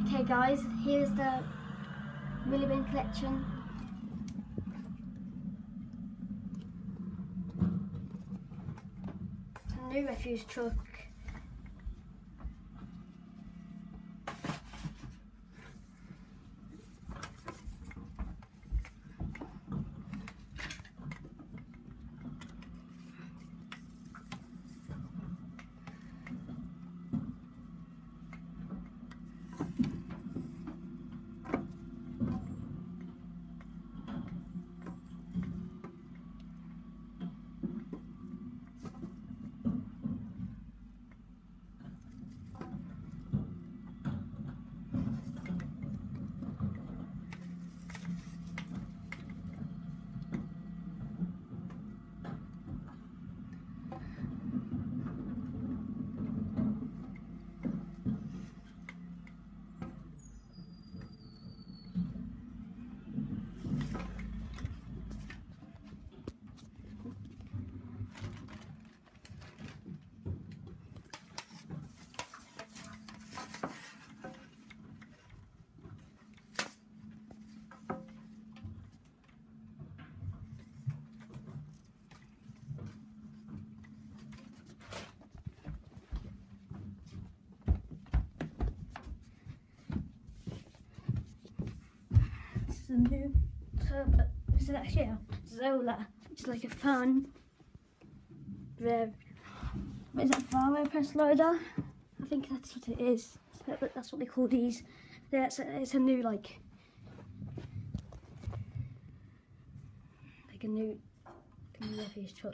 Okay guys, here's the Wheelie bin collection. It's a new refuse truck. A new turbo. Is it actually a Zola? It's like a fun. What is that? Faro press loader? I think that's what it is. That's what they call these. Yeah, it's a new like a new refuse truck.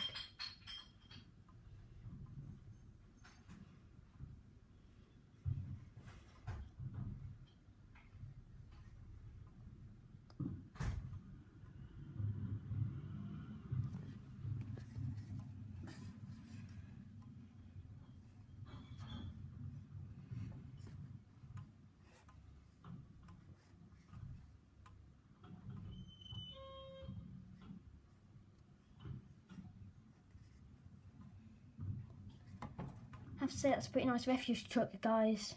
I have to say that's a pretty nice refuse truck, guys.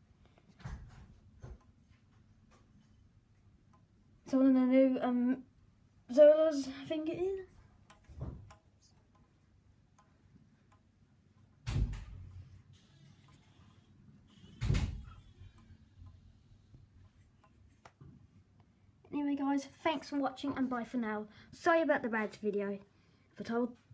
It's one of the new Zolas, I think it is. Anyway guys, thanks for watching and bye for now. Sorry about the bad video, but